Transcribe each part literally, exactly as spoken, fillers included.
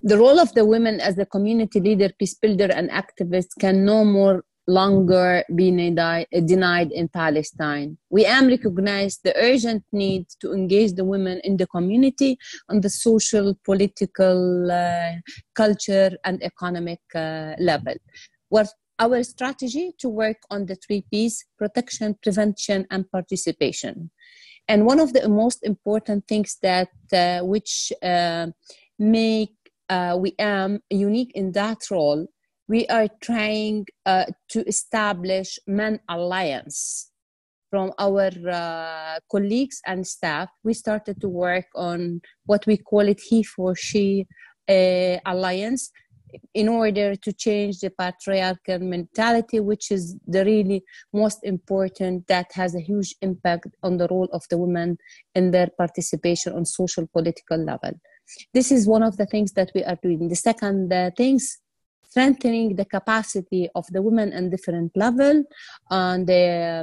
The role of the women as a community leader, peace builder, and activist can no more longer be denied in Palestine. We am recognize the urgent need to engage the women in the community on the social, political, uh, culture, and economic uh, level. What our strategy to work on the three P's: protection, prevention, and participation. And one of the most important things that uh, which uh, make uh, we am unique in that role, we are trying uh, to establish men alliance. From our uh, colleagues and staff, we started to work on what we call it he for she uh, alliance, in order to change the patriarchal mentality, which is the really most important, that has a huge impact on the role of the women in their participation on social political level. This is one of the things that we are doing. The second uh, things, strengthening the capacity of the women on different level and uh,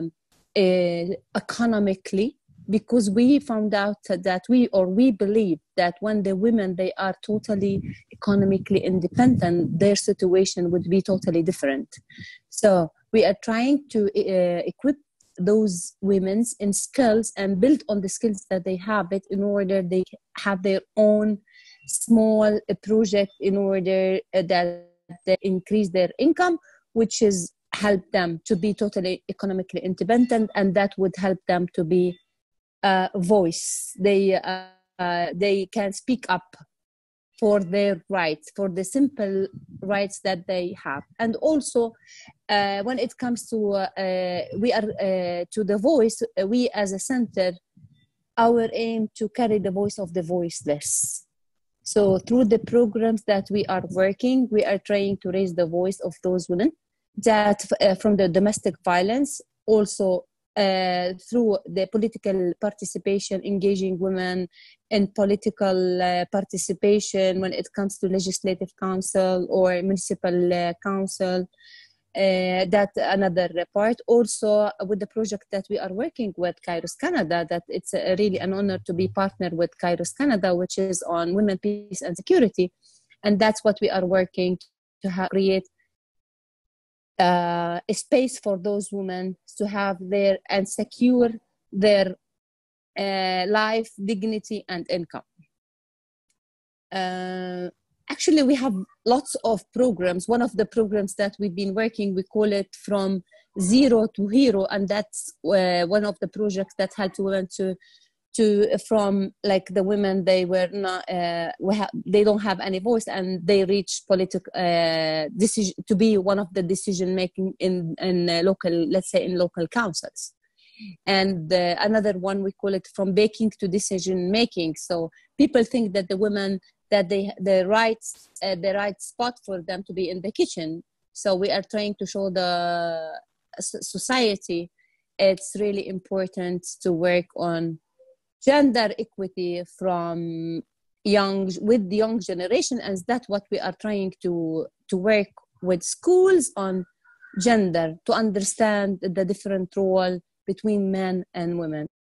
uh, economically, because we found out that we, or we believe that when the women, they are totally economically independent, their situation would be totally different. So we are trying to uh, equip those women in skills and build on the skills that they have it in order they have their own small project in order that they increase their income, which is help them to be totally economically independent, and that would help them to be Uh, voice. They uh, uh, they can speak up for their rights, for the simple rights that they have. And also, uh, when it comes to uh, uh, we are uh, to the voice, uh, we as a center, our aim to carry the voice of the voiceless. So through the programs that we are working, we are trying to raise the voice of those women that uh, from the domestic violence, also Uh, through the political participation, engaging women in political uh, participation when it comes to legislative council or municipal uh, council. Uh, that another part. Also with the project that we are working with Kairos Canada, that it's a, really an honor to be partnered with Kairos Canada, which is on women, peace and security. And that's what we are working to have, create Uh, a space for those women to have their and secure their uh, life, dignity, and income. Uh, actually, we have lots of programs. One of the programs that we've been working, we call it From Zero to Hero, and that's uh, one of the projects that helped women to to from like the women, they were not uh, we have they don't have any voice, and they reach political uh, decision to be one of the decision making in in uh, local, let's say in local councils. And uh, another one, we call it From Baking to Decision Making. So people think that the women, that they the rights uh, the right spot for them to be in the kitchen. So we are trying to show the society it's really important to work on gender equity from young, with the young generation, and that's what we are trying to to work with schools on gender, to understand the different role between men and women.